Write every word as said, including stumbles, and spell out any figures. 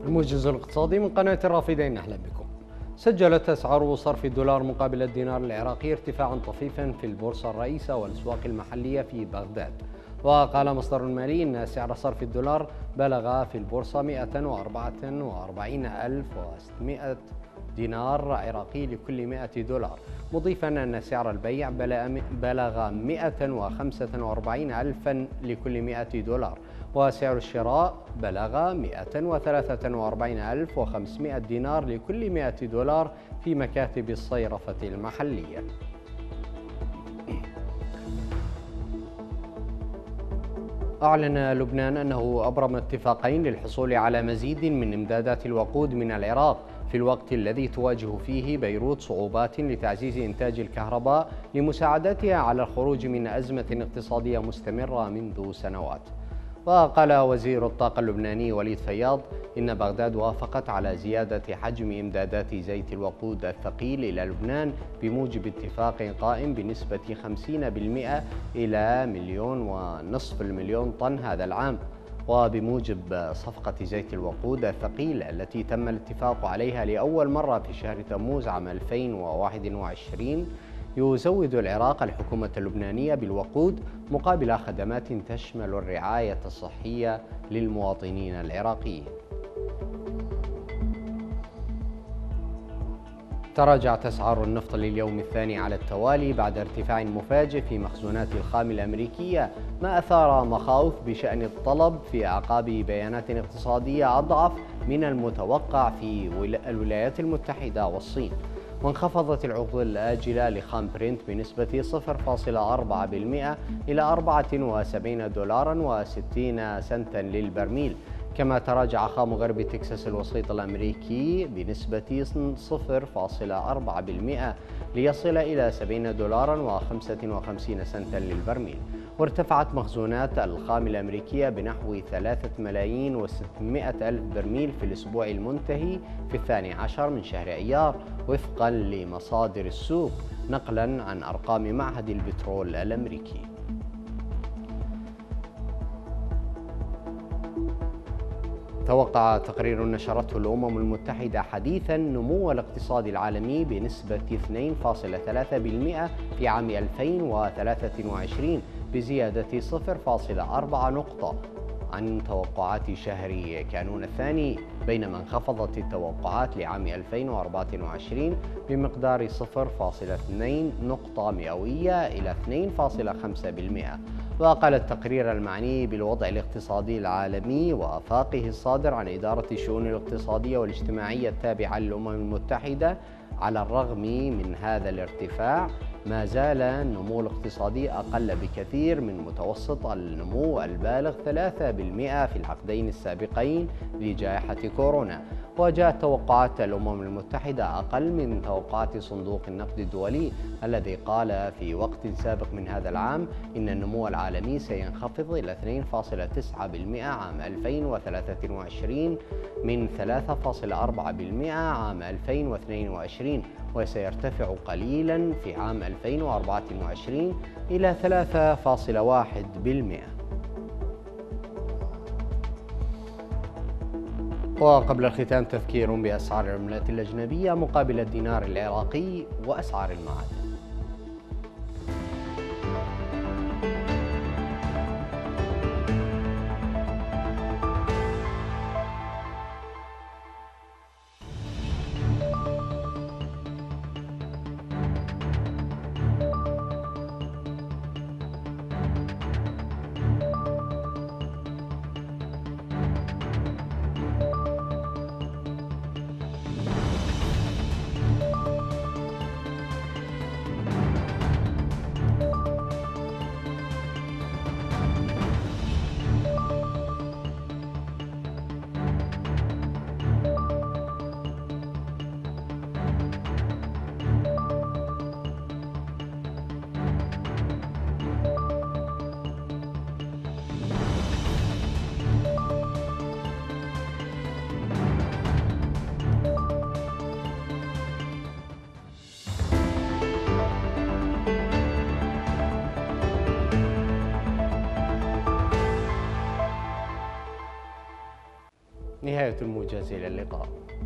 الموجز الاقتصادي من قناة الرافدين، أهلا بكم. سجلت أسعار صرف الدولار مقابل الدينار العراقي ارتفاعا طفيفا في البورصة الرئيسة والأسواق المحلية في بغداد. وقال مصدر مالي أن سعر صرف الدولار بلغ في البورصة مئة وأربعة وأربعين ألف وستمئة دينار عراقي لكل مئة دولار، مضيفا أن سعر البيع بلغ مئة وخمسة وأربعين ألفا لكل مئة دولار، وسعر الشراء بلغ مئة وثلاثة وأربعين ألف وخمسمئة دينار لكل مئة دولار في مكاتب الصيرفة المحلية. أعلن لبنان أنه أبرم اتفاقين للحصول على مزيد من إمدادات الوقود من العراق في الوقت الذي تواجه فيه بيروت صعوبات لتعزيز إنتاج الكهرباء لمساعدتها على الخروج من أزمة اقتصادية مستمرة منذ سنوات. وقال وزير الطاقة اللبناني وليد فياض إن بغداد وافقت على زيادة حجم إمدادات زيت الوقود الثقيل إلى لبنان بموجب اتفاق قائم بنسبة خمسين بالمئة إلى مليون ونصف المليون طن هذا العام. وبموجب صفقة زيت الوقود الثقيل التي تم الاتفاق عليها لأول مرة في شهر تموز عام ألفين وواحد وعشرين، يزود العراق الحكومة اللبنانية بالوقود مقابل خدمات تشمل الرعاية الصحية للمواطنين العراقيين. تراجعت أسعار النفط لليوم الثاني على التوالي بعد ارتفاع مفاجئ في مخزونات الخام الأمريكية، ما أثار مخاوف بشأن الطلب في أعقاب بيانات اقتصادية أضعف من المتوقع في الولايات المتحدة والصين. وانخفضت العقود الآجلة لخام برنت بنسبة صفر فاصلة أربعة بالمئة إلى أربعة وسبعين دولارا وستين سنتا للبرميل، كما تراجع خام غرب تكساس الوسيط الأمريكي بنسبة صفر فاصلة أربعة بالمئة ليصل إلى سبعين دولارا وخمسة وخمسين سنتا للبرميل. وارتفعت مخزونات الخام الأمريكية بنحو ثلاثة ملايين وستمئة ألف برميل في الأسبوع المنتهي في الثاني عشر من شهر أيار وفقا لمصادر السوق، نقلا عن أرقام معهد البترول الأمريكي. توقع تقرير نشرته الأمم المتحدة حديثا نمو الاقتصاد العالمي بنسبة اثنين فاصلة ثلاثة بالمئة في عام ألفين وثلاثة وعشرين بزيادة صفر فاصلة أربعة نقطة عن توقعات شهر كانون الثاني، بينما انخفضت التوقعات لعام ألفين وأربعة وعشرين بمقدار صفر فاصلة اثنين نقطة مئوية إلى اثنين فاصلة خمسة بالمئة. وقال التقرير المعني بالوضع الاقتصادي العالمي وآفاقه الصادر عن إدارة الشؤون الاقتصادية والاجتماعية التابعة للأمم المتحدة، على الرغم من هذا الارتفاع ما زال النمو الاقتصادي أقل بكثير من متوسط النمو البالغ ثلاثة بالمئة في العقدين السابقين لجائحة كورونا. وجاءت توقعات الأمم المتحدة أقل من توقعات صندوق النقد الدولي الذي قال في وقت سابق من هذا العام إن النمو العالمي سينخفض إلى اثنين فاصلة تسعة بالمئة عام ألفين وثلاثة وعشرين من ثلاثة فاصلة أربعة بالمئة عام ألفين واثنين وعشرين، وسيرتفع قليلا في عام ألفين وأربعة وعشرين إلى ثلاثة فاصلة واحد بالمئة. وقبل الختام تذكير بأسعار العملات الأجنبية مقابل الدينار العراقي وأسعار المعادن. نهاية الموجز، إلى اللقاء.